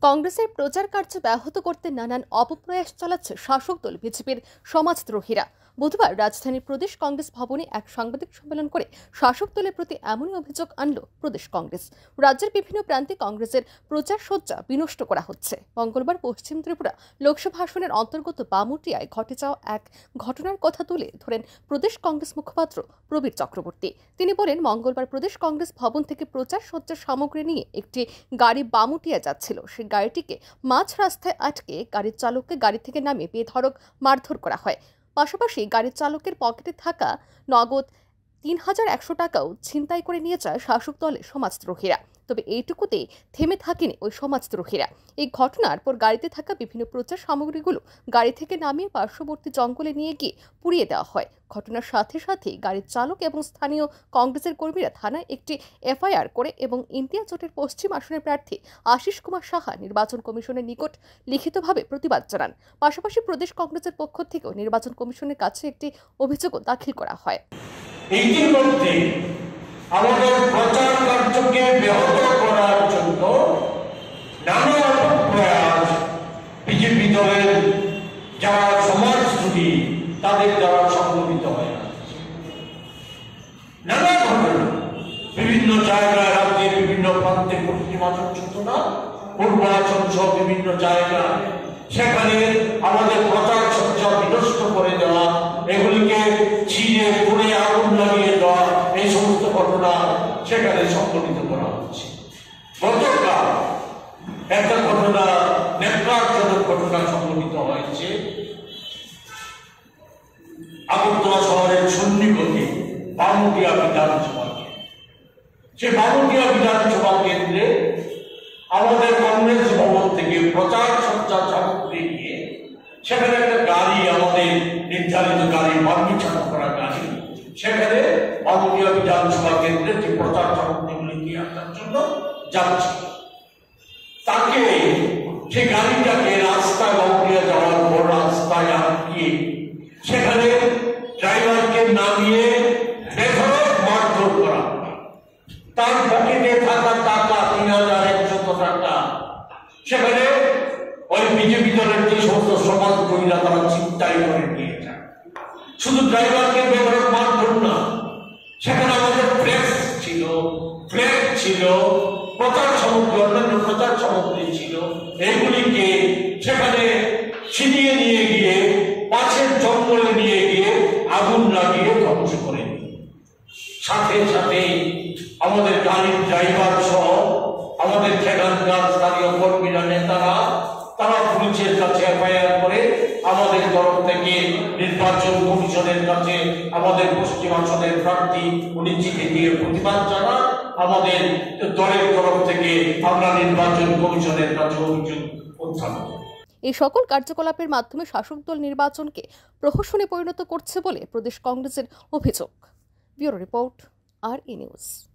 কংগ্রেসের প্রচার কার্য ব্যাহত করতে নানান অপপ্রয়াস চালাচ্ছে শাসক দল বিজেপির সমাজদ্রোহীরা। বুধবার রাজধানীর প্রদেশ কংগ্রেস ভবনে এক সাংবাদিক সম্মেলন করে শাসক দলের প্রতি এমনই অভিযোগ আনল প্রদেশ কংগ্রেস। রাজ্যের বিভিন্ন প্রান্তে কংগ্রেসের প্রচার সজ্জা বিনষ্ট করা হচ্ছে। মঙ্গলবার পশ্চিম ত্রিপুরা লোকসভা আসনের অন্তর্গত বামুটিয়ায় ঘটে যাওয়া এক ঘটনার কথা তুলে ধরেন প্রদেশ কংগ্রেস মুখপাত্র প্রবীর চক্রবর্তী। তিনি বলেন, মঙ্গলবার প্রদেশ কংগ্রেস ভবন থেকে প্রচার সজ্জার সামগ্রী নিয়ে একটি গাড়ি বামুটিয়া যাচ্ছিল। সেই গাড়িটিকে মাঝ রাস্তায় আটকে গাড়ির চালককে গাড়ি থেকে নামিয়ে বেধড়ক মারধর করা হয়। পাশাপাশি গাড়ির চালকের পকেটে থাকা নগদ ৩,১০০ টাকাও ছিনতাই করে নিয়ে যায় শাসক দলের সমাজদ্রোহীরা। তবে এইটুকুতেই থেমে থাকেনি ওই সমাজদ্রোহীরা। এই ঘটনার পর গাড়িতে থাকা বিভিন্ন প্রচার সামগ্রীগুলো গাড়ি থেকে নামিয়ে পার্শ্ববর্তী জঙ্গলে নিয়ে গিয়ে পুড়িয়ে দেওয়া হয়। ঘটনার সাথে সাথেই গাড়ির চালক এবং স্থানীয় কংগ্রেসের কর্মীরা থানায় একটি এফআইআর করে এবং ইন্ডিয়া জোটের পশ্চিম আসনের প্রার্থী আশিস কুমার সাহা নির্বাচন কমিশনের নিকট লিখিতভাবে প্রতিবাদ জানান। পাশাপাশি প্রদেশ কংগ্রেসের পক্ষ থেকেও নির্বাচন কমিশনের কাছে একটি অভিযোগও দাখিল করা হয়। ইতিমধ্যে আমাদের প্রচার কার্যকে ব্যাহত করার জন্য নানা প্রয়াস বিজেপি দলের যারা সমাজদ্রোহী তাদের দ্বারা সংগঠিত হয়। নানা ঘটনা বিভিন্ন জায়গায় রাজ্যের বিভিন্ন প্রান্তে পশ্চিমাচল চেতনা পূর্বাচল সহ বিভিন্ন জায়গায় সেখানে আমাদের প্রচার সজ্জা বিনষ্ট করে দেওয়া, এগুলিকে ছিঁড়ে পুড়ে আগুন লাগিয়ে দেওয়া, এই সমস্ত ঘটনা সেখানে সংঘটিত করা হচ্ছে। গতকাল একটা ঘটনা, নেকড়াজনক ঘটনা সংঘটিত হয়েছে আগরতলা শহরের সন্নিকটে বামুটিয়া বিধানসভা কেন্দ্র। সে বামুটিয়া বিধানসভা কেন্দ্রে আমাদের কংগ্রেস ভবন থেকে প্রচার সজ্জা সামগ্রী নিয়ে সেখানে একটা গাড়ি, আমাদের নির্ধারিত গাড়ি, পারমিশন করা গাড়ি, সেখানে বামুটিয়া বিধানসভা কেন্দ্রে যে প্রচার সামগ্রীগুলি নিয়ে আসার জন্য যাচ্ছে, তাকে সে গাড়িটাকে রাস্তায় বামুটিয়া যাওয়ার পর রাস্তায় আটকিয়ে সেখানে ড্রাইভারকে নামিয়ে বেধড়ক মারধর করা, তার পকেটে থাকা টাকা ৩,১০০ টাকা সেখানে ওই বিজেপি দলের যে সমস্ত সমাজদ্রোহীরা তারা ছিনতাই করে নিয়ে যায়। শুধু ড্রাইভারকে বেধড়ক মারধর না, সেখানে আমাদের ফ্লেক্স ছিল, ফ্ল্যাগ ছিল, প্রচার সামগ্রী, অন্যান্য প্রচার সামগ্রী ছিল, এইগুলিকে সেখানে ছিনিয়ে নিয়ে গিয়ে পাশের জঙ্গলে নিয়ে গিয়ে আগুন লাগিয়ে ধ্বংস করে দিল। সাথে সাথে আমাদের গাড়ির ড্রাইভার সহ আমাদের সেখানকার স্থানীয় কর্মীরা, নেতারা, তারা পুলিশের কাছে এফআইআর করে আমাদের তরফ থেকে নির্বাচন কমিশনের কাছে আমাদের পশ্চিমাঞ্চলের প্রার্থী উনি চিঠি দিয়ে প্রতিবাদ জানান। আমাদের দলের তরফ থেকে আমরা নির্বাচন কমিশনের কাছে অভিযোগ উত্থাপন। এই সকল কার্যকলাপের মাধ্যমে শাসক দল নির্বাচনকে প্রহসনে পরিণত করছে বলে প্রদেশ কংগ্রেসের অভিযোগ। Bureau report, RE news.